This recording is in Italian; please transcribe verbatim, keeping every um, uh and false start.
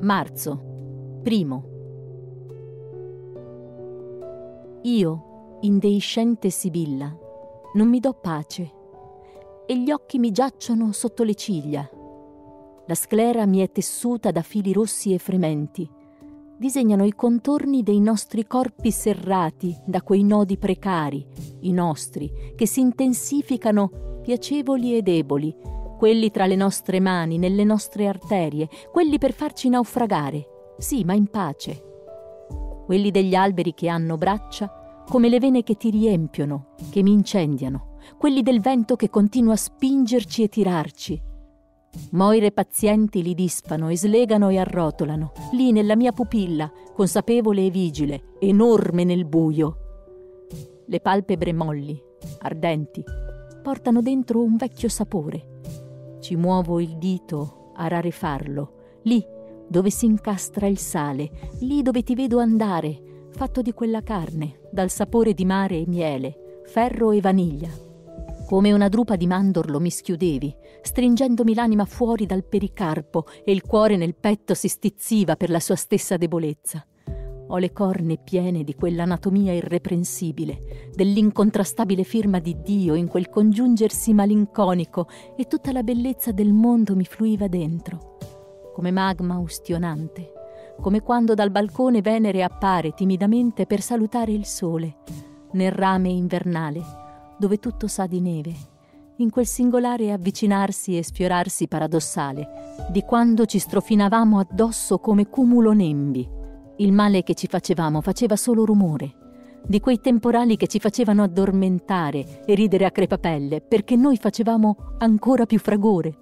Marzo, primo. Io, indeiscente Sibilla, non mi do pace e gli occhi mi giacciono sotto le ciglia. La sclera mi è tessuta da fili rossi e frementi. Disegnano i contorni dei nostri corpi serrati da quei nodi precari, i nostri, che si intensificano piacevoli e deboli, quelli tra le nostre mani, nelle nostre arterie, quelli per farci naufragare, sì, ma in pace. Quelli degli alberi che hanno braccia come le vene che ti riempiono, che mi incendiano, quelli del vento che continua a spingerci e tirarci. Moire pazienti li dispano e slegano e arrotolano, lì nella mia pupilla, consapevole e vigile, enorme nel buio. Le palpebre molli, ardenti, portano dentro un vecchio sapore. Ci muovo il dito a rarefarlo, lì dove si incastra il sale, lì dove ti vedo andare, fatto di quella carne, dal sapore di mare e miele, ferro e vaniglia. Come una drupa di mandorlo mi schiudevi, stringendomi l'anima fuori dal pericarpo e il cuore nel petto si stizziva per la sua stessa debolezza. Ho le corne piene di quell'anatomia irreprensibile, dell'incontrastabile firma di Dio in quel congiungersi malinconico e tutta la bellezza del mondo mi fluiva dentro, come magma ustionante, come quando dal balcone Venere appare timidamente per salutare il sole, nel rame invernale, dove tutto sa di neve, in quel singolare avvicinarsi e sfiorarsi paradossale, di quando ci strofinavamo addosso come cumulo nembi. Il male che ci facevamo faceva solo rumore, di quei temporali che ci facevano addormentare e ridere a crepapelle, perché noi facevamo ancora più fragore.